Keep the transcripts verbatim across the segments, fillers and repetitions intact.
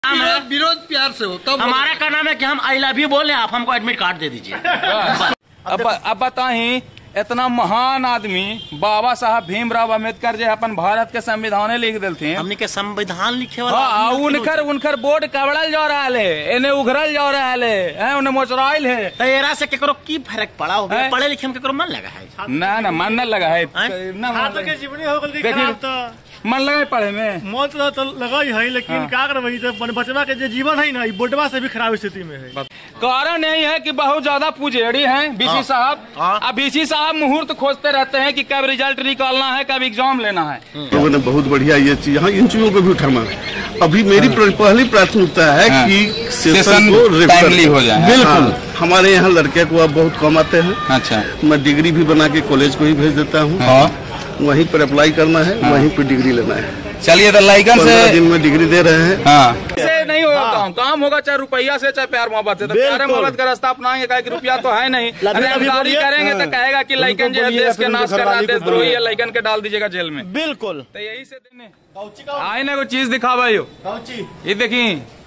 विरोध विरोध प्यार से हो तब। हमारा क्या नाम है कि हम आई लव यू बोले, आप हमको एडमिट कार्ड दे दीजिए। अब अब बताई इतना महान आदमी बाबा साहब भीमराव अम्बेडकर जो अपन भारत के संविधान लिख देते हमने के संविधान लिखे वाला हाँ, उनकर उनकर बोर्ड कवड़ल जा रहा है, इन्हें उघरल जा रहा है, उन्हें मोचराइल है। तो एरा से केकरो की फर्क पड़ा हो? पढ़े लिखे में केकरो मन लगा है? ना ना मन न लगा है, मन लगा पढ़े में मन तो लगा ही है, लेकिन क्या कर बचवा के जो जीवन है ना बोर्डवा से भी खराब स्थिति में है। कारण यही है कि बहुत ज्यादा पुजेड़ी हैं बीसी साहब। अब बीसी साहब मुहूर्त खोजते रहते हैं कि कब रिजल्ट निकालना है, कब एग्जाम लेना है। लोगों ने बहुत बढ़िया ये चीज, यहाँ इन चीजों को भी उठाना है। अभी मेरी पहली प्राथमिकता है हाँ। कि सेशन को टाइमली हो जाए। बिल्कुल हाँ। हमारे यहाँ लड़के को अब बहुत कम आते हैं। अच्छा, मैं डिग्री भी बना के कॉलेज को ही भेज देता हूँ। हाँ। वहीं पर अप्लाई करना है, हाँ। वहीं पर डिग्री लेना है। चलिए तो लाइकन से दिन में डिग्री दे रहे हैं। हाँ। से नहीं होगा हाँ। काम काम होगा चाहे रुपया से चाहे प्यार मोहब्बत से। तो प्यार मोहब्बत का रास्ता अपनाएंगे, कहे कि रुपया तो है नहीं। अगर करेंगे तो कहेगा कि लाइकन जो है देश के नाश कर रहा है, देशद्रोही है, लाइकन के डाल दीजिएगा जेल में। बिल्कुल। तो यही से देने आए ना कोई चीज दिखावा यो। ये देखी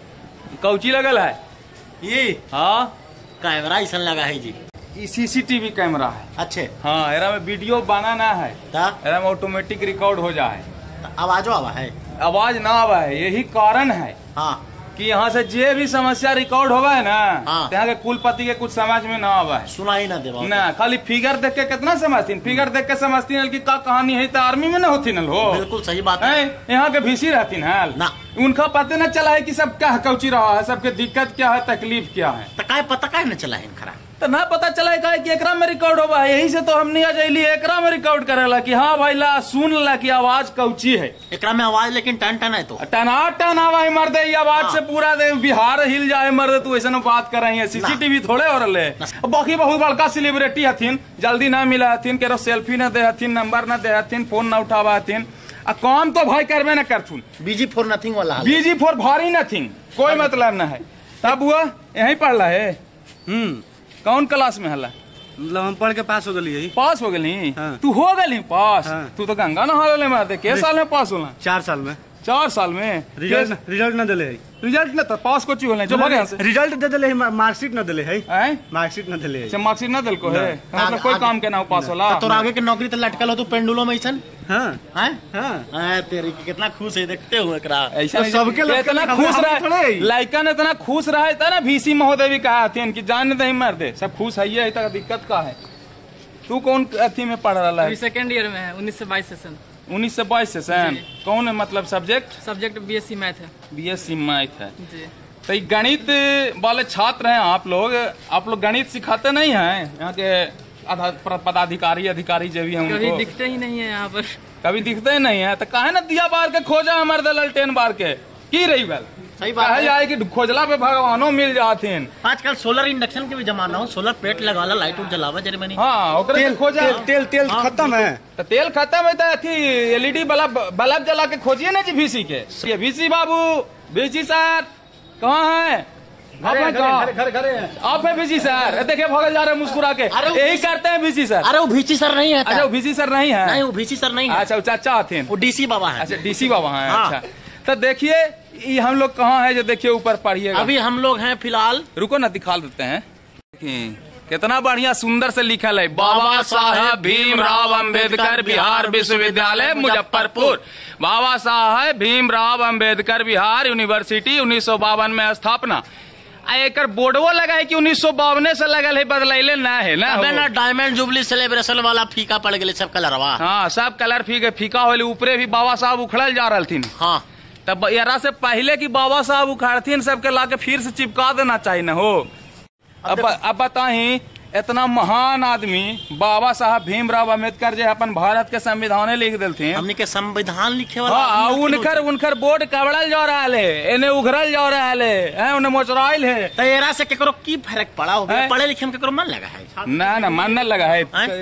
कौची लगल है ये हाँ कैमरा ऐसा लगा है जी, सीसीटीवी कैमरा है। अच्छे हाँ, एरा में वीडियो बनाना है, एरा में ऑटोमेटिक रिकॉर्ड हो जाए। आवाजो आवा है, आवाज ना आवा है, यही कारण है हाँ कि यहाँ से जे भी समस्या रिकॉर्ड होगा है ना हाँ। यहाँ के कुलपति के कुछ समझ में ना आवा है, सुना ही ना देवा ना। खाली फिगर देख के कितना समझती, फिगर देख के समझती कि का कहानी है, तो आर्मी में ना होती न लो। बिल्कुल सही बात है। यहाँ के भीसी रहती ना, उनका पता न चला है कि सब क्या कौची रहा है, सबके दिक्कत क्या है, तकलीफ क्या है। तो काय पता काय न चला है खरा, तो ना पता चला है कि एकरा में रिकॉर्ड होगा है। यही से तो हमने आज एकरा में रिकॉर्ड करेला कि हाँ भाई ला सुन ला कि आवाज कौची है। एकरा में आवाज लेकिन टन टन है, तो टना टन आवाज मर्दे, ये आवाज से पूरा दे बिहार हिल जाए मर्दे। तू ऐसा बात कर रही है, सीसीटीवी थोड़े हो रहे। बाकी बहुत बड़का सेलिब्रिटी हथिन, जल्दी ना मिला हथिन, केरो सेल्फी न दे हथिन, नंबर न दे हथिन, फोन न उठावा हथिन। काम तो भाई करवे न करथुन, बीजी फोर नथिंग वाला, बीजी फोर भारी नथिंग, कोई मतलब न है। तब हुआ यही पढ़ रहा है। हम्म कौन क्लास में हला? मतलब हम पढ़ के पास हो गई। पास हो गई हाँ। तू हो गई पास हाँ। तू तो गंगा नहा ले मारते। के साल में पास होला? चार साल में। चार साल में रिजल्ट रिजल्ट न दिले, रिजल्ट न तो पास को चीज जो भागे से रिजल्ट दे दिले, मार्कशीट न दिले है, मार्कशीट न दिले है, मार्कशीट न दिल को है, मतलब कोई काम के ना पास होला। तो आगे के नौकरी तो लटकल हो, तू पेंडुलो में ऐसा हाँ हाँ हाँ तेरी कितना खुश है, देखते हुए ऐसा सबके इतना खुश रहा, लाइकन इतना खुश रहा था ना। भीसी महोदय भी कहा थी कि जान नहीं मर दे, सब खुश है, ये दिक्कत का है। तू कौन अथी में पढ़ रहा है? सेकेंड ईयर में है, उन्नीस से बाईस सेशन। उन्नीस से बाईस सेशन कौन है, मतलब सब्जेक्ट? सब्जेक्ट बीएससी मैथ है। बीएससी मैथ है जी। तो गणित वाले छात्र हैं आप लोग, आप लोग गणित सिखाते नहीं हैं? यहाँ के पदाधिकारी अधिकारी जो भी हैं कभी दिखते ही नहीं है यहाँ पर, कभी दिखते ही नहीं है। तो काहे ना दिया बार के खोजा हमारे ललटेन बार के की रही बाल। सही बात है जाए कि खोजला पे भगवानों मिल जाते हैं। आजकल सोलर इंडक्शन के भी जमाना हो, सोलर प्लेट लगा ला, लाइट उठ जलावा जर्मनी। हाँ तेल खोजा, तेल तेल खत्म है, तो तेल खत्म है तो एलईडी बल्ब बल्ब जला के खोजिए ना जी भीसी के। ये भीसी बाबू, भीसी सर कहाँ है? आप है भीसी सर? देखिए भगल जा रहे मुस्कुरा के, यही करते हैं भीसी सर। अरे वो भीसी सर नहीं है। अच्छा वो भीसी सर नहीं है? नहीं वो भीसी सर नहीं है। अच्छा वो चाचा आते हैं, वो डीसी बाबा है। अच्छा डीसी बाबा है। अच्छा तो देखिए ये हम लोग कहाँ है, जो देखिए ऊपर पढ़िए। अभी हम लोग हैं फिलहाल, रुको ना दिखा देते हैं। कितना बढ़िया सुंदर से लिखल है, बाबा साहेब भीमराव अंबेडकर बिहार विश्वविद्यालय मुजफ्फरपुर। बाबा साहेब भीमराव अंबेडकर बिहार यूनिवर्सिटी उन्नीस सौ बावन में स्थापना। एक बोर्डवो लगा है कि उन्नीस सौ बावन से लगल है, बदलैले ना है ना। ना डायमंड जुबली सेलिब्रेशन वाला फीका पड़ गए सब कलर। हाँ सब कलर फीका फीका होले, ऊपरे भी बाबा साहब उखड़ल जा रही। हाँ तब यारा से पहले की बाबा साहब उखाड़ती सबके लाके फिर से चिपका देना चाहिए ना हो। अब अब बताई इतना महान आदमी बाबा साहब भीमराव अम्बेडकर जो अपन भारत के संविधान लिख देते हैं। हमने के संविधान लिखे वाला हाँ, उनकर उनकर बोर्ड कवड़ल जा रहा है, इन्हें उघरल जा रहा है, उन्हें मोचराइल है। तो एरा से केकरो की फर्क पड़ा हो? पढ़े लिखे में केकरो मन लगा है? ना ना मन न लगा है,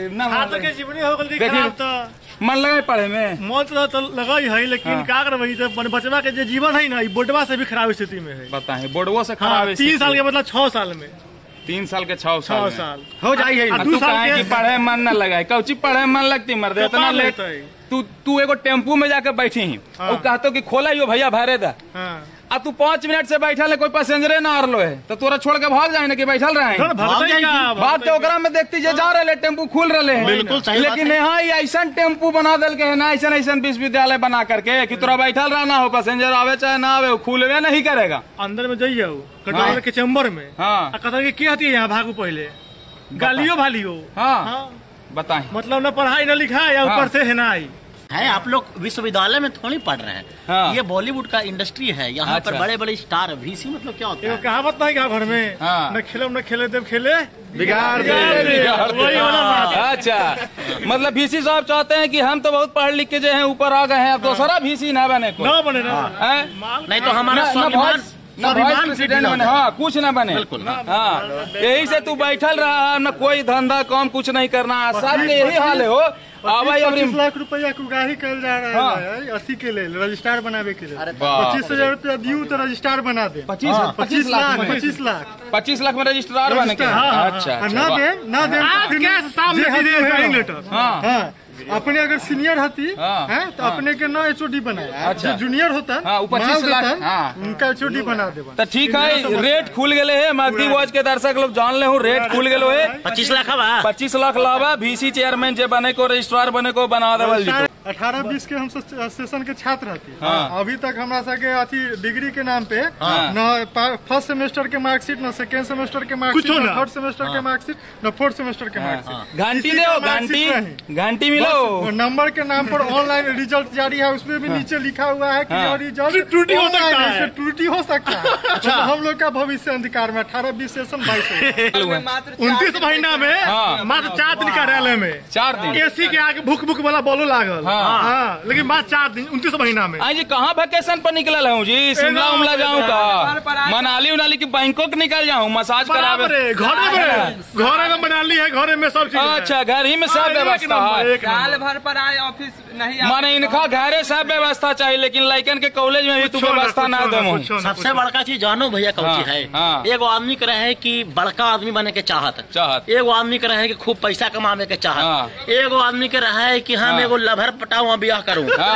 मन लगा पढ़े में। मन तो लगा ही है, लेकिन क्या कर बचवा के जो जीवन है ना बोर्डवा से भी खराब स्थिति में है। बताए बोर्डवा से खराब? तीन साल के मतलब छह साल में, तीन साल के छह साल, साल हो जाए। तू कहे कि पढ़े मन न लगा है, कौची पढ़े मन लगती मर दे इतना लेट। तू तू एगो टेम्पू में जाके बैठी ही और कहतो कि खोला यो भैया भरे दा, अब तू पाँच मिनट से बैठल है, कोई पैसेंजरे ना आ रहा है तो तोरा छोड़ के भाग जाए ना कि बैठल रहे बात तो ओकरा में देखती जे जा रहे टेम्पू खुल रहे हैं, बिल्कुल सही बात लेकिन यहाँ ऐसा टेम्पू बना दल के है ना, ऐसा ऐसा विश्वविद्यालय बना करके कि तोरा बैठल रहना हो, पैसेंजर आवे चाहे ना आवे खुलवे नहीं करेगा। अंदर में जाइए कंट्रोलर के चैम्बर में, हाँ कतर के क्या यहाँ भागू पहले गालियो भालियो, हाँ बताए मतलब न पढ़ाई न लिखाई या ऊपर से है ना आई है। आप लोग विश्वविद्यालय में थोड़ी पढ़ रहे हैं, हाँ। ये बॉलीवुड का इंडस्ट्री है, यहाँ अच्छा। पर बड़े बड़े स्टार वीसी मतलब क्या होता है? कहावत नहीं क्या घर में, हाँ। न खेलो न खेले देव खेले बिगाड़ दे, बिगाड़ दे। वही वाला बात है। अच्छा, मतलब भीसी साहब चाहते हैं कि हम तो बहुत पढ़ लिख के जो है ऊपर आ गए हैं, अब दूसरा भीसी ना बने को, न बने ना, नहीं तो हमारा स्वाभिमान प्रेसिडेंट बने, हाँ कुछ ना बने, बिल्कुल, हाँ यही से तू बैठल रहा, न कोई धंधा काम कुछ नहीं करना, सब के यही हाल है हो। पच्चीस लाख रुपया को गाड़ी कल जा रहा है अस्सी के लिए रजिस्ट्रार बनावे के लिए, पच्चीस हजार रुपया दियो तो रजिस्ट्रार बना दे, पच्चीस पच्चीस लाख पच्चीस लाख पच्चीस लाख में रजिस्ट्रार बने के, अच्छा ना दे ना दे हाँ अपने अगर सीनियर हती हाँ, है तो हाँ, अपने के ना एचओडी बनाया, अच्छा। जो जूनियर होता हाँ, पच्चीस लाख, हाँ। उनका एचओडी बना दे। तो ठीक है, रेट खुल गए है, मगधी वॉच के दर्शक लोग जान ले हूँ, रेट खुल गए है, पच्चीस लाख हवा पच्चीस लाख लावा भीसी चेयरमैन जे बने को रजिस्ट्रार बने को बना देवल जी। अठारह बीस के हम सेशन के छात्र रहती, हाँ। अभी तक हमारा सके अथी डिग्री के नाम पे हाँ। न फर्स्ट सेमेस्टर के मार्कशीट, न सेकेंड सेमेस्टर के मार्कशीट, न थर्ड सेमेस्टर के मार्कशीट, न फोर्थ सेमेस्टर के मार्कशीट। घंटी दो, घंटी घंटी मिलो, नंबर के नाम पर ऑनलाइन रिजल्ट जारी है, उसमें भी नीचे लिखा हुआ है कि हाँ। यह रिजल्ट त्रुटि हो सकता है, त्रुटि हो सकता है। तो हम लोग का भविष्य अंधकार में अठारह बीस सेशन बाईस उनतीस महीना में मात्र चार दिन कार्यालय में चार दिन एसी के आगे भूख भूख वाला बोलो लागल, हाँ लेकिन बात चार दिन उनतीस महीना में। जी कहाँ वेकेशन पर निकल हूँ जी, शिमला उमला जाऊँ का, मनाली उनाली की बैंकॉक निकल जाऊँ मसाज करावे, घरे में घरे में मनाली है, घरे में सब चीज। अच्छा घर ही में सब व्यवस्था है, साल भर पर आए ऑफिस नहीं माने इनका घरे सब व्यवस्था चाहिए, लेकिन लड़कन के कॉलेज में भी तू व्यवस्था ना दे। सबसे बड़का चीज जानो भैया कौची है, एगो आदमी के रहे कि बड़का आदमी बने के चाहत चाहत, एगो आदमी के रहे कि खूब पैसा कमावे के चाहत, एगो आदमी के रहे कि हम एगो लभर पटाऊं ब्याह करूं।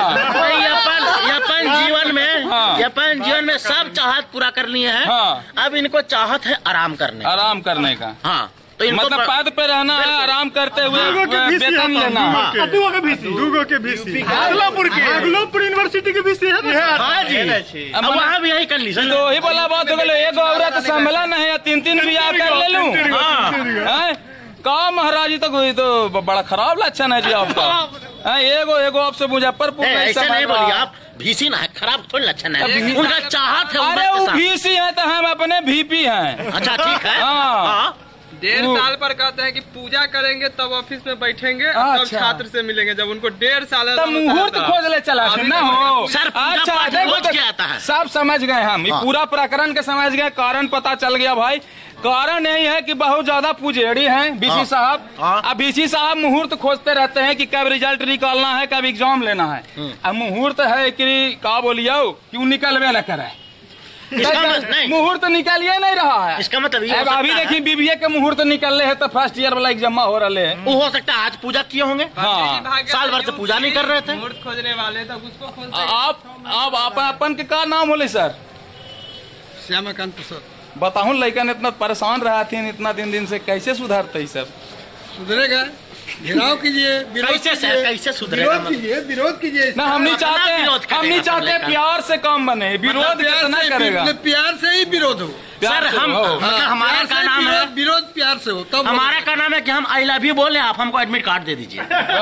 अपन अपन जीवन में अपन जीवन में सब चाहत पूरा कर लिए हैं, अब इनको चाहत है आराम करने आराम करने का, हाँ तो इनको मतलब पद पे रहना है, आराम करते हुए वेतन लेना है। दूगो के बीसी दूगो के बीसी अगलोपुर के अगलोपुर यूनिवर्सिटी के बीसी है, हाँ जी, अब वहाँ भी यही कंडीशन। तो वही बोला बात हो गई, एगो औरत सम्मेलन है, तीन तीन बियाह कर ले लूं का महाराज जी, तो तो बड़ा खराब लक्षण है जी आपका। एगो एगो आपसे मुजफ्फरपुर ऐसे नहीं बोलिए आप, भीसी ना है, खराब थोड़ी लक्षण है, उनका चाहत है। अरे वो भीसी है तो हम अपने भीपी हैं। अच्छा ठीक है, हाँ डेढ़ साल पर कहते हैं कि पूजा करेंगे तब ऑफिस में बैठेंगे, तब छात्र से मिलेंगे, जब उनको डेढ़ साल तब मुहूर्त खोज ले चला ना हो। सर अच्छा क्या आता है, सब समझ गए हम, पूरा प्रकरण के समझ गए, कारण पता चल गया भाई। कारण यही है कि बहुत ज्यादा पुजेड़ी हैं बीसी साहब, अब बीसी साहब मुहूर्त खोजते रहते हैं कि कब रिजल्ट निकालना है, कब एग्जाम लेना है। अब मुहूर्त है कि का बोलियो क्यों निकलवे न करे, मुहूर्त निकालिए नहीं रहा है। इसका मतलब ये अब अभी देखिए बीबीए के मुहूर्त निकल रहे हैं तो फर्स्ट ईयर वाला एग्जाम हो रहे हैं, वो हो सकता है आज पूजा किए होंगे, हाँ साल भर से पूजा नहीं कर रहे थे, मुहूर्त खोजने वाले तब उसको खोजते। आप आप अपन अपन के का नाम बोले सर? श्यामाकांत प्रसाद। बताऊं लड़कन इतना परेशान रहा थी इतना दिन दिन से, कैसे सुधारते सब? सुधरेगा, घेराव कीजिए, कैसे सर कैसे सुधरेगा, विरोध कीजिए, विरोध कीजिए। ना हम नहीं चाहते, हम नहीं चाहते प्यार से काम बने, विरोध कितना करेगा? प्यार से ही विरोध हो सर, हम मतलब हमारा का नाम है विरोध, प्यार से हो तब। हमारा का नाम है कि हम आई लव यू बोले, आप हमको एडमिट कार्ड दे दीजिए।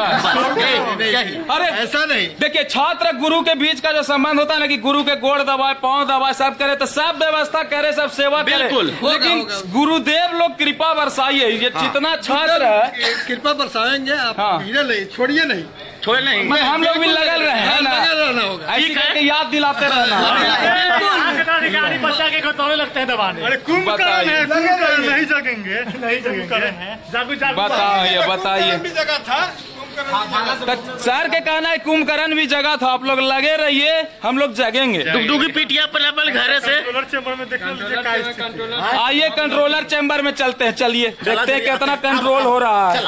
अरे ऐसा नहीं, देखिए छात्र गुरु के बीच का जो संबंध होता है ना कि गुरु के गोड़ दबाए पांव दबाए सब करे, तो सब व्यवस्था करे, सब सेवा करे, लेकिन गुरुदेव लोग कृपा बरसाइए। ये जितना छात्र है कृपा बरसाएंगे आप, धीरे नहीं, छोड़िए नहीं, छोड़े नहीं, मैं हम लोग भी लगल रहे हैं ना, रहना होगा, ऐसी करके याद दिलाते रहना। बच्चा के खतौने लगते हैं दबाने, अरे कुंभकर्ण है, कुंभकर्ण नहीं जगेंगे, नहीं जगेंगे। बताइए बताइए, जगह था सर के कहना है कुंभकर्ण भी जगह था, आप लोग लगे रहिए, हम लोग जगेंगे। डुगडुगी पीटिया पर घरे से चैम्बर में देख, आइए कंट्रोलर चैम्बर में चलते हैं, चलिए देखते हैं कितना कंट्रोल हो रहा है।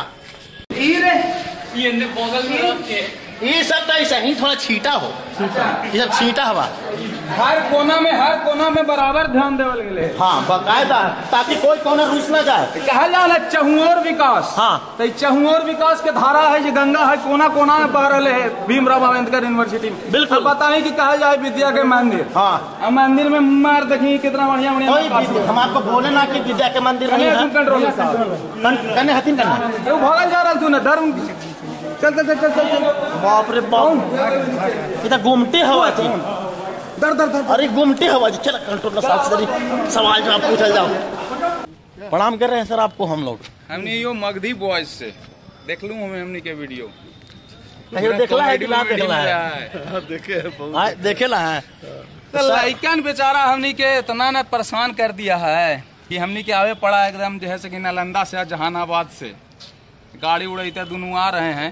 ये सब तो ऐसा ही थोड़ा छीटा हो, ये सब छीटा हवा। हर कोना में हर कोना में बराबर ध्यान देवल गए। हाँ बाकायदा, ताकि कोई कोना रुस न जाए। कहल जाला चहुओर विकास। हाँ तो चहुओर विकास के धारा है जो गंगा है कोना कोना में बह रहे है भीमराव अम्बेडकर यूनिवर्सिटी में। बिल्कुल बताए कि कहल जाए विद्या के मंदिर। हाँ मंदिर में मार देखिए कितना बढ़िया बढ़िया। हम आपको बोले ना कि विद्या के मंदिर नहीं है। कंट्रोल कने हथिन करना वो भगल जा रहा तू ना धर्म। चल चल चल चल चल। बाप रे बाप, इधर घूमते हवा थी। दर दर दर। अरे घूमते हवा जी। चल कंट्रोल साहब सवाल जवाब पूछल जाओ। प्रणाम कर रहे हैं सर आपको हम लोग। हमने यो मगधी बॉयज से देख लूं हमें हमने के वीडियो देखला है कि ना देखला है? देखे देखेला है। तो लइकन बेचारा हमनी के इतना न परेशान कर दिया है कि हमनी के आवे पड़ा एकदम जैसे कि नालंदा से जहानाबाद से गाड़ी उड़ते दोनों आ रहे हैं।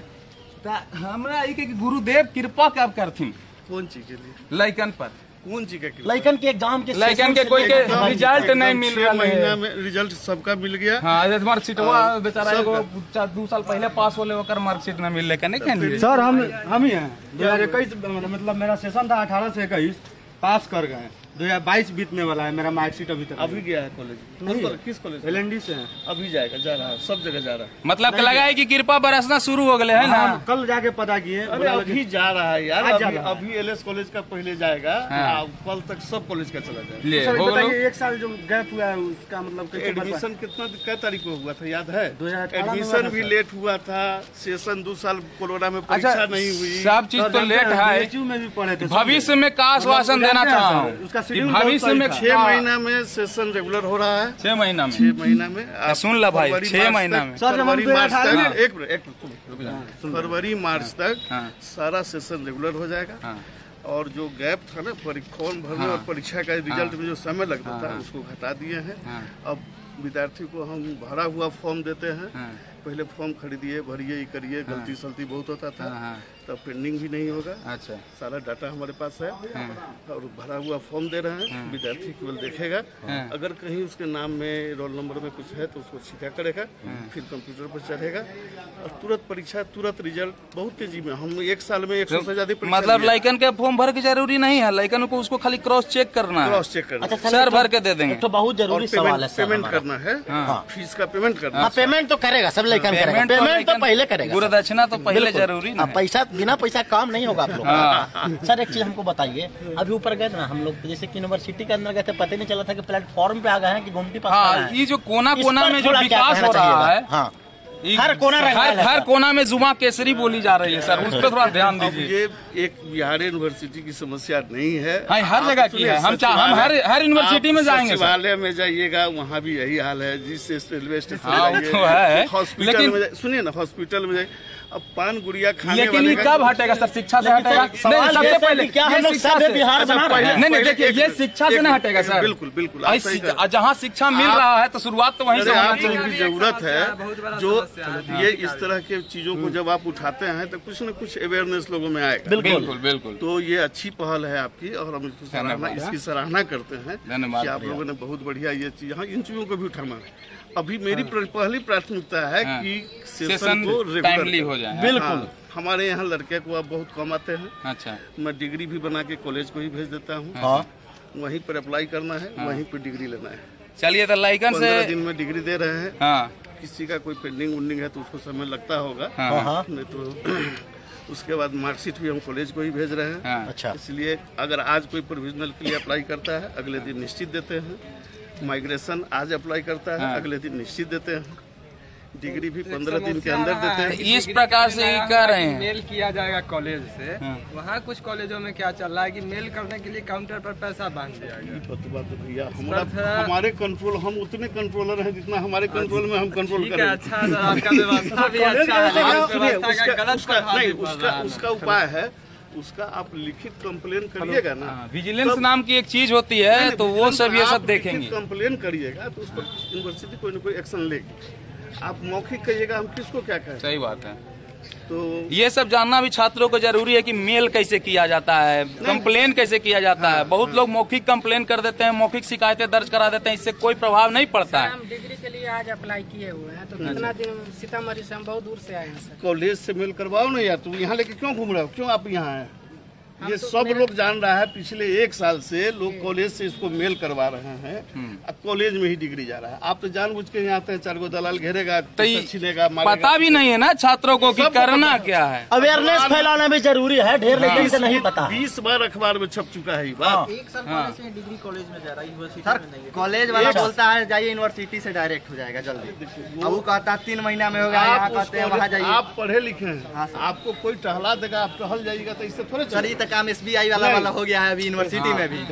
हमरा के गुरुदेव कृपा कब करथिन कौन चीज के लिए? लइकन पर कौन चीज का? लइकन के एग्जाम के लइकन के कोई के रिजल्ट नहीं मिल रहा है। महीना में रिजल्ट सबका मिल गया। हाँ मार्कशीटवा बेचारा एगो दो साल पहले पास होले ओकर मार्कशीट न मिल लेकिन नहीं। सर हम हम ही हैं दो हजार इक्कीस मतलब मेरा सेशन था अठारह से इक्कीस, पास कर गए। दो हजार बाईस बीतने वाला है, मेरा मार्कशीट अभी तक अभी गया है कॉलेज। नहीं, किस कॉलेज? एल एन डी से है। अभी जाएगा, जा रहा है, सब जगह जा रहा है। मतलब लगा है कि कृपा बरसना शुरू हो गए है ना। हाँ, कल जाके पता किए। अरे अभी जा रहा है यार, आज जा अभी, रहा है। अभी एलएस कॉलेज का पहले जाएगा। हाँ। कल तक सब कॉलेज का चला जाएगा। ले सर हो गलो। बताइए एक साल जो गैप हुआ है उसका मतलब कैसे बता- एडमिशन कितना कै तारीख को हुआ था याद है? दो हजार अठारह में एडमिशन हुआ था भी सर। लेट हुआ था। सेशन दो साल कोरोना में अच्छा परीक्षा नहीं हुई। सब चीज तो लेट है। बीएचयू में भी पढ़े थे। भविष्य में का आश्वासन देना चाह रहा हूँ उसका कि शेड्यूल भविष्य में छह महीना में सेशन रेगुलर हो रहा है। छह महीना में छह महीना में आप सुन ला भाई, फरवरी छह मार्च महीना तक- में। सर, जब हम फरवरी दो हजार मार्च अठारह तक में- एक मिनट, एक मिनट, फरवरी मार्च तक हाँ। सारा सेशन रेगुलर हो जाएगा। हाँ। और जो गैप था ना फॉर्म भरने और परीक्षा का रिजल्ट में जो समय लगता था उसको घटा दिए हैं। अब विद्यार्थी को हम भरा हुआ फॉर्म देते हैं। पहले फॉर्म खरीदिए, भरिए, ये करिए, गलती सलती बहुत होता था, तब पेंडिंग भी नहीं होगा। अच्छा सारा डाटा हमारे पास है और भरा हुआ फॉर्म दे रहे हैं। विद्यार्थी केवल देखेगा, अगर कहीं उसके नाम में रोल नंबर में कुछ है तो उसको सीधा करेगा, फिर कंप्यूटर पर चढ़ेगा और तुरंत परीक्षा, तुरंत रिजल्ट बहुत तेजी में। हम एक साल में एक सौ से ज्यादा परीक्षा मतलब लिया। लाइकन के फॉर्म भर के जरूरी नहीं है, लाइकन को उसको खाली क्रॉस चेक करना है। क्रॉस चेक करना, अच्छा सर भर के दे देंगे। एक तो बहुत और जरूरी सवाल है पेमेंट, सर पेमेंट हमारा। करना है, फीस का पेमेंट करना हाँ है। पेमेंट तो करेगा सब लेकर करेगा। पेमेंट तो पहले करेगा। गुरुदक्षिणा तो पहले बिल्कुल। जरूरी हाँ, ना। पैसा बिना पैसा काम नहीं होगा आप लोग का। सर एक चीज हमको बताइए, अभी ऊपर गए थे ना हम लोग, जैसे कि यूनिवर्सिटी के अंदर गए थे, पता ही नहीं चला था कि प्लेटफॉर्म पे आ गए हैं कि घूमती पास कर रहे हाँ हैं। ये जो कोना इस कोना पर में जो थोड़ा क्या विकास कहना हो रहा चाहिएगा? है, हाँ ये हर कोना रंगाइल हर, है हर सर। कोना में जुमा केसरी बोली जा रही है सर, उस पर थोड़ा ध्यान अब दीजिए। ये एक बिहार यूनिवर्सिटी की समस्या नहीं है। हाँ, हर आप जगह की सुनिए, है। हम चाह- हम सचिवालय- हर- हर यूनिवर्सिटी में आप जाएंगे सर। सचिवालय में जाइएगा, वहाँ भी यही हाल है। जिस रेलवे स्टेशन हाँ, जाइए, वो तो है, हॉस्पिटल लेकिन- में जाइए- सुनिए ना, हॉस्पिटल में जाइए, अब पान गुड़िया खाने लेकिन वाले ये का- कब हटेगा सर? शिक्षा से हटेगा? नहीं, सवाल सबसे ये है पहले कि क्या ये हम लोग शिक्षा सभ्य से- बिहार अच्छा, बना रहे पहले- हैं? नहीं नहीं पहले देखिए, एक ये मिनट, शिक्षा से एक नहीं मिनट, हटेगा सर। बिल्कुल बिल्कुल, आप आई सही शिक्षा- कह रहे हैं। जहाँ शिक्षा मिल आप- रहा है तो शुरुआत तो वहीं से अरे होना आप चाहिए। लोगों की जरूरत है, जो ये इस तरह के चीजों को जब आप उठाते हैं तो कुछ न कुछ अवेयरनेस लोगों में आएगा। बिल्कुल बिल्कुल। तो ये अच्छी पहल है आपकी और हम इसकी सराहना इसकी सराहना करते हैं धन्यवाद कि आप भैया। लोगों ने बहुत बढ़िया ये चीज, यहाँ इन चीजों को भी उठाना है। अभी मेरी प्र- पहली प्राथमिकता है हाँ। कि सेशन सेशन को टाइमली रेगुलर हो जाए। बिल्कुल। हमारे यहाँ लड़के को अब बहुत कम आते हैं। अच्छा मैं डिग्री भी बना के कॉलेज को ही भेज देता हूँ। हाँ। वहीं पर अप्लाई करना है, वहीं पर डिग्री लेना है। चलिए तो लाइकन पंद्रह से दिन में डिग्री दे रहे हैं। हाँ किसी का कोई पेंडिंग उंडिंग है तो उसको समय लगता होगा, हाँ हाँ नहीं तो उसके बाद मार्कशीट भी हम कॉलेज को ही भेज रहे हैं। हाँ अच्छा इसलिए अगर आज कोई प्रोविजनल के लिए अप्लाई करता है, अगले दिन निश्चित देते हैं। माइग्रेशन आज अप्लाई करता है, हाँ। अगले दिन निश्चित देते हैं। डिग्री भी पंद्रह दिन के अंदर देते हैं। इस प्रकार से ही कर रहे हैं। मेल किया जाएगा कॉलेज से। हाँ। वहाँ कुछ कॉलेजों में क्या चल रहा है कि मेल करने के लिए काउंटर पर पैसा बांध दिया गया। बतवा तो भैया, हमारा थोड़ा- हमारे कंट्रोल, हम उतने कंट्रोलर हैं जितना हमारे कंट्रोल में हम कंट्रोल ठीक है, करें। अच्छा है, आपका व्यवस्था भी अच्छा है, लेकिन आप इस सुनिए, व्यवस्था का उसका गलत उसका प्रभाव नहीं भी पड़ उसका रहा है। उसका उपाय है, उसका आप लिखित कंप्लेन करिएगा ना। हाँ, विजिलेंस नाम की एक चीज होती है तो वो सब ये सब देखेंगे। कंप्लेन करिएगा तो उस पर यूनिवर्सिटी कोई ना कोई एक्शन लेगी। आप मौखिक कहिएगा, हम किसको क्या कहें। सही बात है। तो ये सब जानना भी छात्रों को जरूरी है कि मेल कैसे किया जाता है, कंप्लेन कैसे किया जाता है। बहुत लोग मौखिक कंप्लेन कर देते हैं, मौखिक शिकायतें दर्ज करा देते हैं, इससे कोई प्रभाव नहीं पड़ता है। हम डिग्री के लिए आज अप्लाई किए हुए हैं, तो कितना दिन सीतामढ़ी से हम बहुत दूर से आए हैं सर। कॉलेज से मेल करवाओ ना यार, तुम यहाँ लेके क्यों घूम रहे हो, क्यों आप यहाँ आए? ये सब लोग जान रहा है। पिछले एक साल से लोग कॉलेज से इसको मेल करवा रहे हैं, अब कॉलेज में ही डिग्री जा रहा है। आप तो जानबूझ के यहाँ आते हैं, चार गो दलाल घेरेगा, छीनेगा, पता भी नहीं है ना छात्रों को कि करना क्या है। अवेयरनेस फैलाना भी जरूरी है, ढेर लेकिन से नहीं पता। बीस बार अखबार में छप चुका है ये बात। एक साल से डिग्री कॉलेज में जा रहा है, यूनिवर्सिटी में नहीं है। कॉलेज वाला बोलता है जाइए यूनिवर्सिटी से डायरेक्ट हो जाएगा जल्दी, अब वो कहता है तीन महीना में होगा, यहाँ कहते हैं वहाँ जाइए। आप पढ़े लिखे हैं, आपको कोई टहला देगा, आप टहल जाइएगा, तो इससे थोड़े सर ये काम एस बी आई वाला वाला हो गया है अभी यूनिवर्सिटी में भी।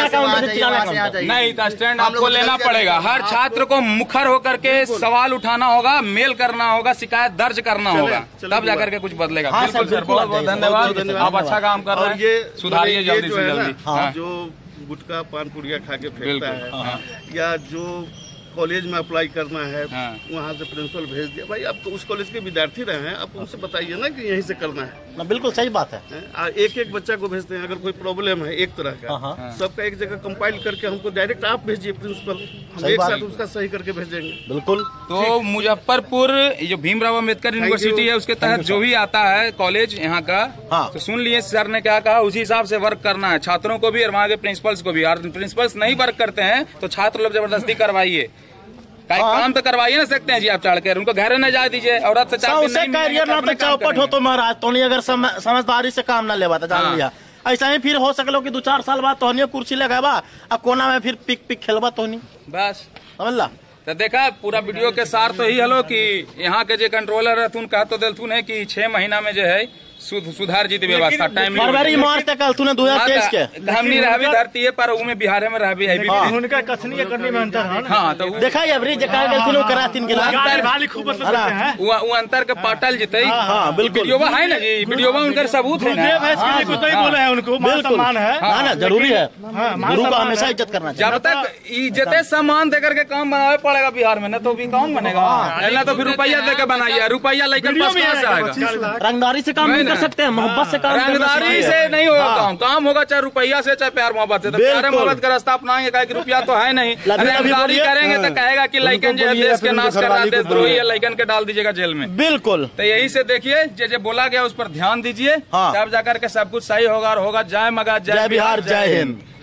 नहीं तो स्टैंड आपको लेना पड़ेगा, हर छात्र को मुखर होकर के सवाल उठाना होगा, मेल करना होगा, शिकायत दर्ज करना होगा, तब जाकर के कुछ बदलेगा। बिल्कुल सर, बहुत बहुत धन्यवाद, आप अच्छा काम कर रहे हैं, सुधारिए जल्दी से जल्दी। जो गुटखा पान पुड़िया खा के फेंकता है या जो कॉलेज में अप्लाई करना है, वहाँ से प्रिंसिपल भेज दिया, भाई आप तो उस कॉलेज के विद्यार्थी रहे हैं, आप उनसे बताइए ना कि यहीं से करना है। बिल्कुल सही बात है। एक एक बच्चा को भेजते हैं, अगर कोई प्रॉब्लम है एक तरह का, सबका एक जगह कंपाइल करके हमको डायरेक्ट आप भेजिए प्रिंसिपल, हम एक साथ उसका सही करके भेजेंगे। बिल्कुल। तो मुजफ्फरपुर जो भीमराव अम्बेडकर यूनिवर्सिटी है उसके तहत जो भी आता है कॉलेज यहाँ का, तो सुन लिए सर ने क्या कहा, उसी हिसाब से वर्क करना है, छात्रों को भी और वहाँ के प्रिंसिपल्स को भी। और प्रिंसिपल्स नहीं वर्क करते हैं तो छात्र लोग जबरदस्ती करवाइए, काम तो करवाइए ना सकते हैं जी, आप चढ़ कर उनको घर न जा दीजिए। औरत से कैरियर ना तो चौपट हो तो महाराज तो नहीं, अगर समझदारी से काम न लेवा तो जान लिया। ऐसा ही फिर हो सकलो कि दो चार साल बाद तो कुर्सी लगावा, अब कोना में फिर पिक पिक खेलवा तो नहीं, बस समझला। तो देखा पूरा वीडियो के सार तो ही हलो कि यहाँ के जो कंट्रोलर रहथुन कह तो दिलथुन है कि छह महीना में जो है सुधार जीत व्यवस्था टाइम फरवरी मार्च तक कल तूने दो हजार तेईस के हमनी रहबी धरती है पर उमे बिहार में रहबी है उनका कसनी करने में अंतर है। हां तो देखा अबरी जका गेलथिन करा तीन गिला गाली खूब मतलब करते हैं, वो वो अंतर के पाटल जितई। हां बिल्कुल, वीडियोवा है ना जी, वीडियोवा उनकर सबूत है ना, देव है इसके लिए कुछ नहीं बोले हैं, उनको मान सम्मान है। हां ना जरूरी है, गुरु का हमेशा इज्जत करना चाहिए। जब तक इज्जत सम्मान देकर के काम बनावे पड़ेगा बिहार में, ना तो भी कौन बनेगा, ना तो फिर रुपया देके बनाइए, रुपया लेकर पास कहां से आएगा। रंगदारी से काम नहीं कर सकते हैं, मोहब्बत से काम, रंगदारी से नहीं होगा काम, काम होगा चाहे रुपया से चाहे प्यार मोहब्बत से। तो प्यार मोहब्बत का रास्ता अपनाएंगे, कहे कि रुपया तो है नहीं, रंगदारी करेंगे तो कहेगा कि लइकन जो देश के नाश कर रहा है, देशद्रोही है, लइकन के डाल दीजिएगा जेल में। बिल्कुल। तो यही से देखिए जो जो बोला गया उस पर ध्यान दीजिए, तब जाकर के सब कुछ सही होगा और होगा। जय मगध, जय बिहार, जय हिंद।